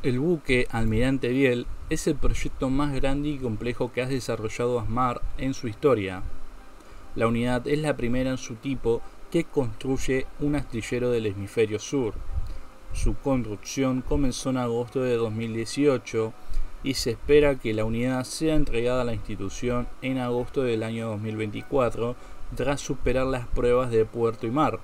El buque Almirante Biel es el proyecto más grande y complejo que ha desarrollado ASMAR en su historia. La unidad es la primera en su tipo que construye un astillero del hemisferio sur. Su construcción comenzó en agosto de 2018 y se espera que la unidad sea entregada a la institución en agosto del año 2024 tras superar las pruebas de puerto y mar.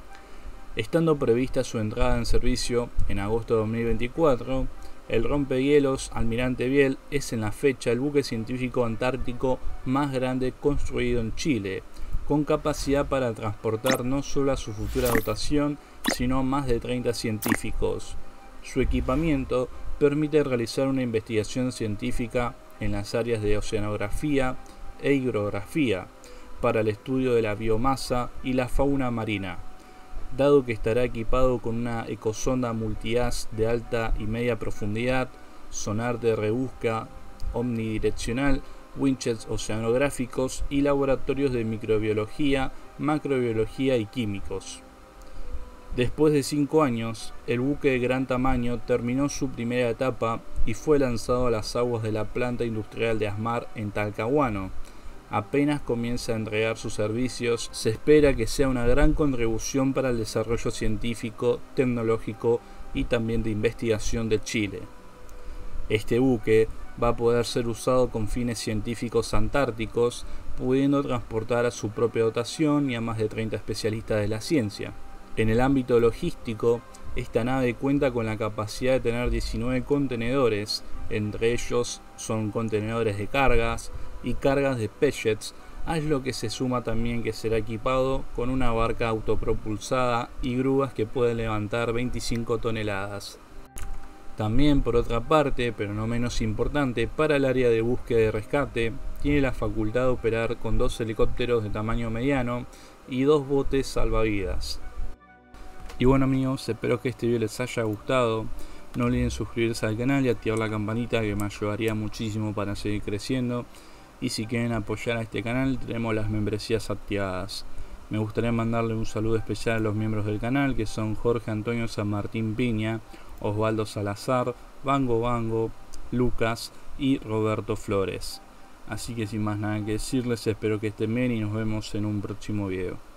Estando prevista su entrada en servicio en agosto de 2024, el rompehielos Almirante Biel es en la fecha el buque científico antártico más grande construido en Chile, con capacidad para transportar no solo a su futura dotación, sino a más de 30 científicos. Su equipamiento permite realizar una investigación científica en las áreas de oceanografía e hidrografía, para el estudio de la biomasa y la fauna marina. Dado que estará equipado con una ecosonda multihaz de alta y media profundidad, sonar de rebusca omnidireccional, winches oceanográficos y laboratorios de microbiología, macrobiología y químicos. Después de 5 años, el buque de gran tamaño terminó su primera etapa y fue lanzado a las aguas de la planta industrial de ASMAR en Talcahuano. Apenas comienza a entregar sus servicios, se espera que sea una gran contribución para el desarrollo científico, tecnológico y también de investigación de Chile. Este buque va a poder ser usado con fines científicos antárticos, pudiendo transportar a su propia dotación y a más de 30 especialistas de la ciencia. En el ámbito logístico, esta nave cuenta con la capacidad de tener 19 contenedores, entre ellos son contenedores de cargas y cargas de pellets, a lo que se suma también que será equipado con una barca autopropulsada y grúas que pueden levantar 25 toneladas. También, por otra parte, pero no menos importante, para el área de búsqueda y rescate, tiene la facultad de operar con 2 helicópteros de tamaño mediano y 2 botes salvavidas. Y bueno amigos, espero que este video les haya gustado. No olviden suscribirse al canal y activar la campanita, que me ayudaría muchísimo para seguir creciendo. Y si quieren apoyar a este canal, tenemos las membresías activadas. Me gustaría mandarle un saludo especial a los miembros del canal, que son Jorge Antonio San Martín Piña, Osvaldo Salazar, Bango, Lucas y Roberto Flores. Así que sin más nada que decirles, espero que estén bien y nos vemos en un próximo video.